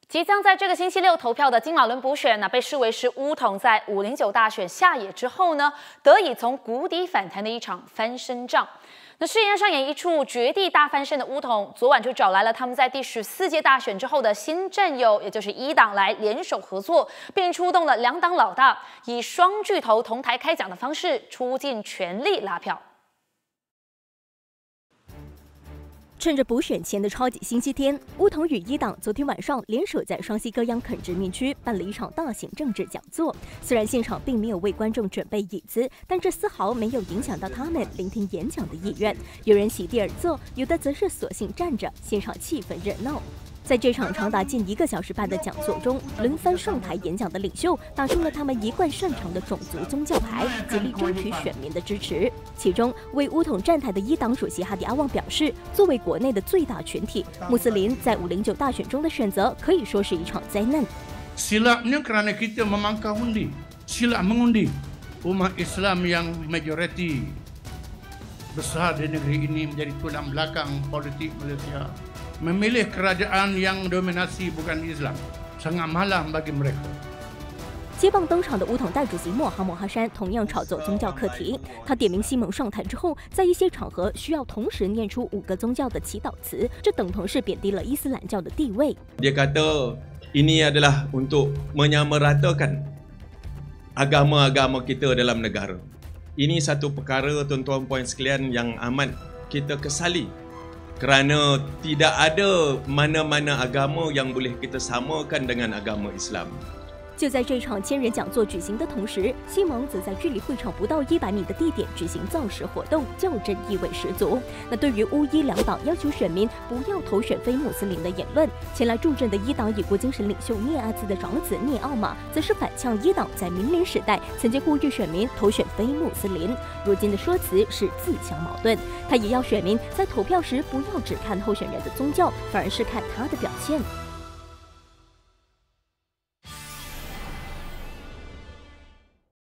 即将在这个星期六投票的金马伦补选被视为是巫统在509大选下野之后得以从谷底反弹的一场翻身仗。那誓言上演一出绝地大翻身的巫统，昨晚就找来了他们在第14届大选之后的新战友，也就是一党来联手合作，并出动了两党老大，以双巨头同台开讲的方式，出尽全力拉票。 趁着补选前的超级星期天，巫统与一党昨天晚上联手在双溪歌央垦殖民区办了一场大型政治讲座。虽然现场并没有为观众准备椅子，但这丝毫没有影响到他们聆听演讲的意愿。有人席地而坐，有的则是索性站着，现场气氛热闹。 在这场长达近1个小时半的讲座中，轮番上台演讲的领袖打出了他们一贯擅长的种族宗教牌，极力争取选民的支持。其中，为巫统站台的一党主席哈迪阿旺表示，作为国内的最大群体，穆斯林在509大选中的选择可以说是一场灾难。 Silapnya kerana kita memangkah undi, silap mengundi umat Islam yang majoriti besar di negeri ini menjadi tulang belakang politik Malaysia. Memilih kerajaan yang dominasi bukan Islam sangat malang bagi mereka. 接棒登场的巫统代主席莫哈山同样炒作宗教课题。他点名西蒙上台之后，在一些场合需要同时念出5个宗教的祈祷词，这等同是贬低了伊斯兰教的地位。 Dia kata ini adalah untuk menyamaratakan agama-agama kita dalam negara. Ini satu perkara tuan-tuan puan sekalian yang amat kita kesali. Kerana tidak ada mana-mana agama yang boleh kita samakan dengan agama Islam. 就在这场千人讲座举行的同时，西蒙则在距离会场不到100米的地点举行造势活动，较真意味十足。那对于巫伊两党要求选民不要投选非穆斯林的言论，前来助阵的一党已故精神领袖聂阿兹的长子聂奥马，则是反呛一党在民联时代曾经呼吁选民投选非穆斯林，如今的说辞是自相矛盾。他也要选民在投票时不要只看候选人的宗教，反而是看他的表现。